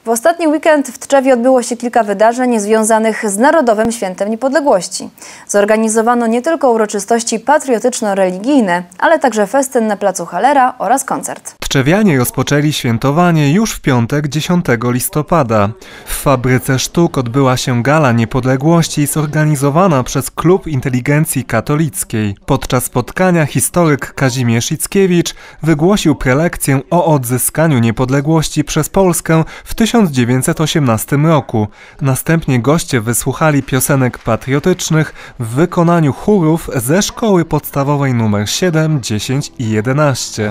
W ostatni weekend w Tczewie odbyło się kilka wydarzeń związanych z Narodowym Świętem Niepodległości. Zorganizowano nie tylko uroczystości patriotyczno-religijne, ale także festyn na placu Hallera oraz koncert. Tczewianie rozpoczęli świętowanie już w piątek 10 listopada. W Fabryce Sztuk odbyła się Gala Niepodległości zorganizowana przez Klub Inteligencji Katolickiej. Podczas spotkania historyk Kazimierz Ickiewicz wygłosił prelekcję o odzyskaniu niepodległości przez Polskę w 1918 roku. Następnie goście wysłuchali piosenek patriotycznych w wykonaniu chórów ze szkoły podstawowej nr 7, 10 i 11.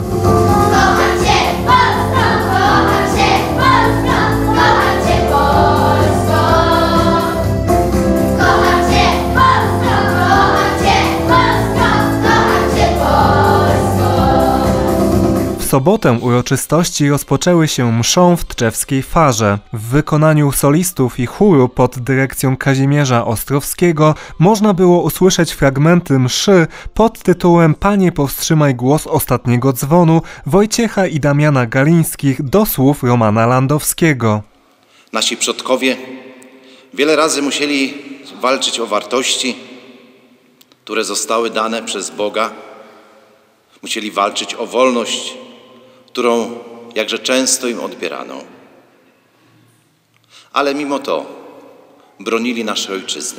W sobotę uroczystości rozpoczęły się mszą w tczewskiej Farze. W wykonaniu solistów i chóru pod dyrekcją Kazimierza Ostrowskiego można było usłyszeć fragmenty mszy pod tytułem Panie, powstrzymaj głos ostatniego dzwonu Wojciecha i Damiana Galińskich do słów Romana Landowskiego. Nasi przodkowie wiele razy musieli walczyć o wartości, które zostały dane przez Boga. Musieli walczyć o wolność, którą jakże często im odbierano. Ale mimo to bronili naszej ojczyzny,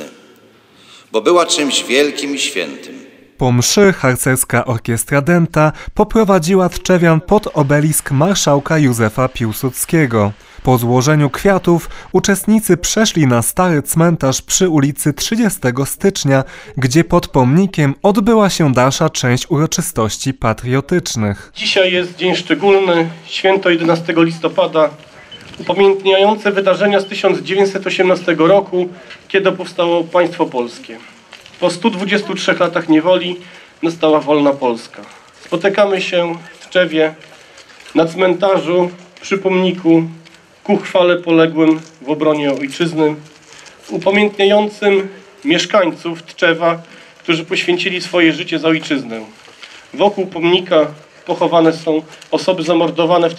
bo była czymś wielkim i świętym. Po mszy harcerska orkiestra Dęta poprowadziła tczewian pod obelisk marszałka Józefa Piłsudskiego. Po złożeniu kwiatów uczestnicy przeszli na stary cmentarz przy ulicy 30 stycznia, gdzie pod pomnikiem odbyła się dalsza część uroczystości patriotycznych. Dzisiaj jest dzień szczególny, święto 11 listopada, upamiętniające wydarzenia z 1918 roku, kiedy powstało państwo polskie. Po 123 latach niewoli nastała wolna Polska. Spotykamy się w Tczewie na cmentarzu przy pomniku ku chwale poległym w obronie ojczyzny, upamiętniającym mieszkańców Tczewa, którzy poświęcili swoje życie za ojczyznę. Wokół pomnika pochowane są osoby zamordowane w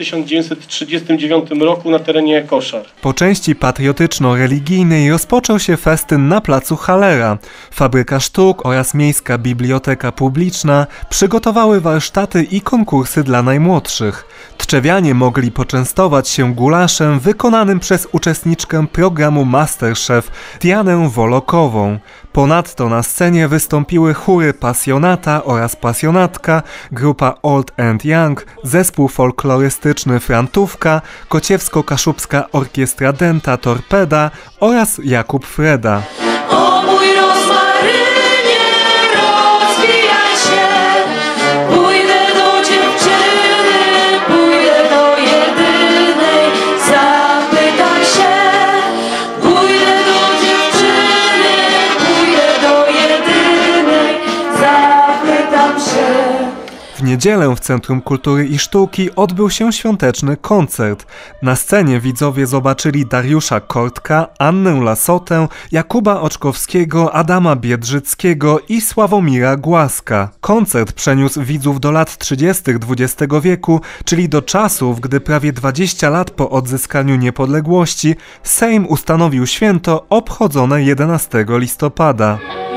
1939 roku na terenie Koszar. Po części patriotyczno-religijnej rozpoczął się festyn na placu Hallera. Fabryka Sztuk oraz Miejska Biblioteka Publiczna przygotowały warsztaty i konkursy dla najmłodszych. Tczewianie mogli poczęstować się gulaszem wykonanym przez uczestniczkę programu MasterChef Dianę Wolokową. Ponadto na scenie wystąpiły chóry Pasjonata oraz Pasjonatka, grupa Old and Young, zespół folklorystyczny Frantówka, Kociewsko-Kaszubska Orkiestra Dęta Torpeda oraz Jakub Freda. O mój rozmarynie, rozwijaj się, pójdę do dziewczyny, pójdę do jedynej, zapytam się, pójdę do dziewczyny, pójdę do jedynej, zapytam się. W niedzielę w Centrum Kultury i Sztuki odbył się świąteczny koncert. Na scenie widzowie zobaczyli Dariusza Kortka, Annę Lasotę, Jakuba Oczkowskiego, Adama Biedrzyckiego i Sławomira Głaska. Koncert przeniósł widzów do lat 30. XX wieku, czyli do czasów, gdy prawie 20 lat po odzyskaniu niepodległości Sejm ustanowił święto obchodzone 11 listopada.